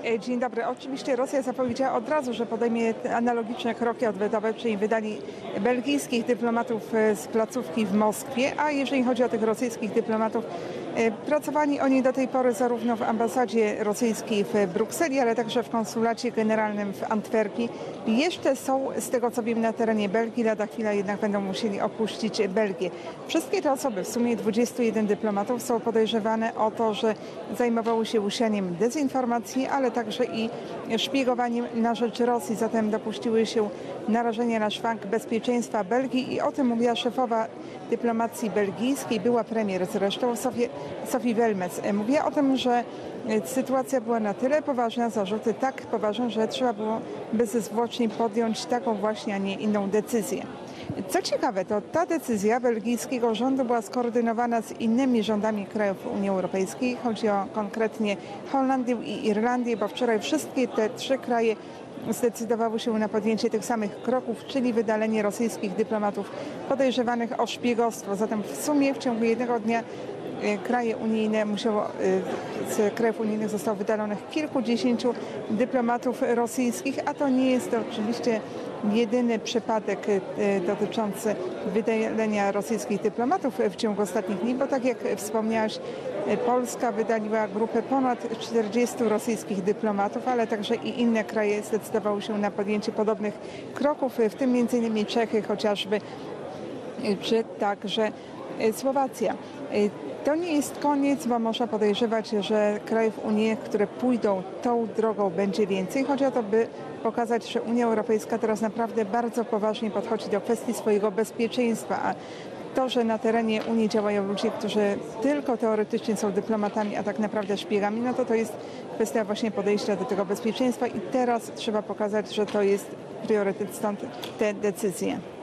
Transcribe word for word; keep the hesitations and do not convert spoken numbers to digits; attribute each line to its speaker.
Speaker 1: Dzień dobry. Oczywiście Rosja zapowiedziała od razu, że podejmie analogiczne kroki odwetowe, czyli wydali belgijskich dyplomatów z placówki w Moskwie, a jeżeli chodzi o tych rosyjskich dyplomatów, pracowali oni do tej pory zarówno w ambasadzie rosyjskiej w Brukseli, ale także w konsulacie generalnym w Antwerpii. Jeszcze są, z tego co wiem, na terenie Belgii, lada chwila jednak będą musieli opuścić Belgię. Wszystkie te osoby, w sumie dwudziestu jeden dyplomatów, są podejrzewane o to, że zajmowały się usianiem dezinformacji, ale także i szpiegowaniem na rzecz Rosji. Zatem dopuściły się narażenia na szwank bezpieczeństwa Belgii i o tym mówiła szefowa dyplomacji belgijskiej, była premier zresztą, Sophie, Sophie Welmez. Mówiła o tym, że sytuacja była na tyle poważna, zarzuty tak poważne, że trzeba było bezzwłocznie podjąć taką właśnie, a nie inną decyzję. Co ciekawe, to ta decyzja belgijskiego rządu była skoordynowana z innymi rządami krajów Unii Europejskiej. Chodzi o konkretnie Holandię i Irlandię, bo wczoraj wszystkie te trzy kraje zdecydowały się na podjęcie tych samych kroków, czyli wydalenie rosyjskich dyplomatów podejrzewanych o szpiegostwo. Zatem w sumie w ciągu jednego dnia kraje unijne musiało, z krajów unijnych zostało wydalonych kilkudziesięciu dyplomatów rosyjskich, a to nie jest to oczywiście jedyny przypadek dotyczący wydalenia rosyjskich dyplomatów w ciągu ostatnich dni, bo tak jak wspomniałaś, Polska wydaliła grupę ponad czterdziestu rosyjskich dyplomatów, ale także i inne kraje zdecydowały się na podjęcie podobnych kroków, w tym między innymi Czechy chociażby, czy także Słowacja. To nie jest koniec, bo można podejrzewać, że krajów unijnych, które pójdą tą drogą, będzie więcej. Chodzi o to, by pokazać, że Unia Europejska teraz naprawdę bardzo poważnie podchodzi do kwestii swojego bezpieczeństwa. A to, że na terenie Unii działają ludzie, którzy tylko teoretycznie są dyplomatami, a tak naprawdę szpiegami, no to to jest kwestia właśnie podejścia do tego bezpieczeństwa i teraz trzeba pokazać, że to jest priorytet, stąd te decyzje.